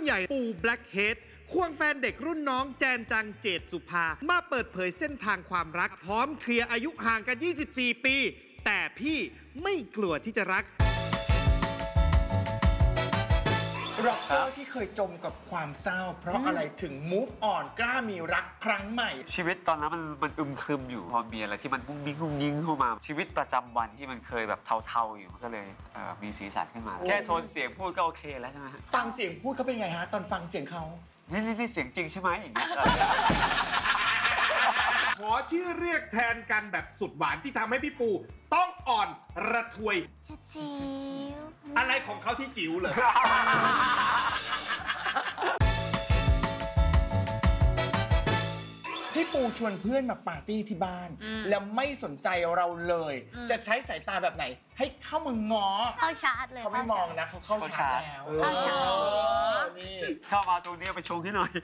ใหญ่ปูแบล็คเฮดควงแฟนเด็กรุ่นน้องแจนจังเจตสุภามาเปิดเผยเส้นทางความรักพร้อมเคลียร์อายุห่างกัน 24 ปี แต่พี่ไม่กลัวที่จะรักร็อกเกอร์ที่เคยจมกับความเศร้าเพราะอะไรถึง move on กล้ามีรักครั้งใหม่ชีวิตตอนนั้นมันอึมครึมอยู่พอมีอะไรที่มันบุ้งบิ้งยิงเข้ามาชีวิตประจำวันที่มันเคยแบบเทาๆอยู่มันก็เลยมีสีสันขึ้นมาแค่โทนเสียงพูดก็โอเคแล้วใช่ไหมฟังเสียงพูดเขาเป็นไงฮะตอนฟังเสียงเขานี่เสียงจริงใช่ไหมอย่างเงี้ยขอชื่อเรียกแทนกันแบบสุดหวานที่ทำให้พี่ปูต้องอ่อนระทวยจิ๋วอะไรของเขาที่จิ๋วเลยพี่ปูชวนเพื่อนมาปาร์ตี้ที่บ้านแล้วไม่สนใจเราเลยจะใช้สายตาแบบไหนให้เข้ามาง้อเข้าชาร์จเลยเขาไม่มองนะเขาเข้าชาร์จแล้วเข้าชาร์จนี่เข้ามาตรงนี้ไปชงให้หน่อย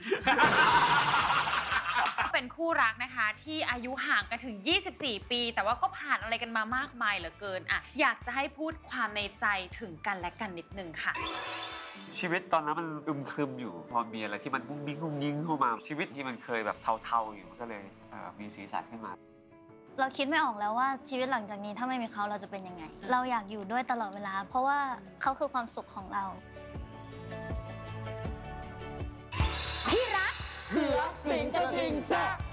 เป็นคู่รักนะคะที่อายุห่างกันถึง24 ปีแต่ว่าก็ผ่านอะไรกันมามากมายเหลือเกินอ่ะอยากจะให้พูดความในใจถึงกันและกันนิดนึงค่ะชีวิตตอนนั้นมันอึมครึมอยู่พอมีอะไรที่มันบุ้งบิ้งยิงเข้ามาชีวิตที่มันเคยแบบเทาๆอยู่มันก็เลยมีสีสันขึ้นมาเราคิดไม่ออกแล้วว่าชีวิตหลังจากนี้ถ้าไม่มีเขาเราจะเป็นยังไงเราอยากอยู่ด้วยตลอดเวลาเพราะว่าเขาคือความสุขของเราที่รักเสือสิงกระทิงแซะ